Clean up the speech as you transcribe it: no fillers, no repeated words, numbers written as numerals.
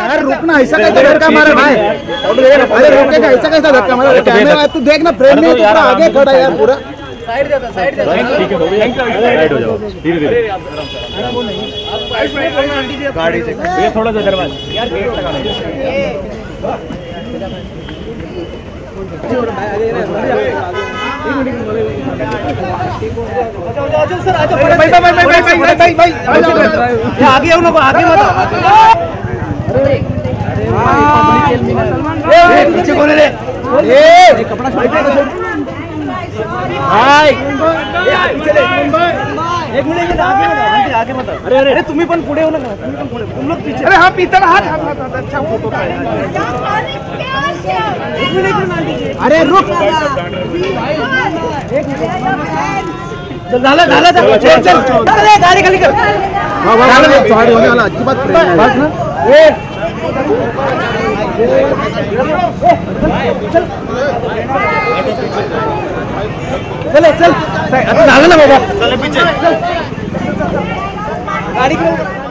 यार रुकना, ऐसा कैसा धक्का मारा भाई? अरे रुकेगा, ऐसा कैसा धक्का मारा? कैमरा तू देख ना, फ्रेम में पूरा आगे खड़ा है यार, पूरा साइड जाता, साइड जाता। ठीक है, साइड हो जाओ धीरे-धीरे। गाड़ी से ये थोड़ा सा दरवाजा यार, गेट लगाना है। सर आ जाओ, भाई आगे आओ ना, आगे मत। पीछे कौन है रे? कपड़ा भाई एक मिनट आगे मत। अरे तुम्ही पण पुढे हो ना, तुम्ही पण पुढे, तुम लोग पीछे। अरे हाँ पीतल हाथ अच्छा फोटो। अरे रुक, झालं चल गाडी खाली कर। होने वाला अजिबात चल आता झालं ना बाबा, चल पीछे गाडी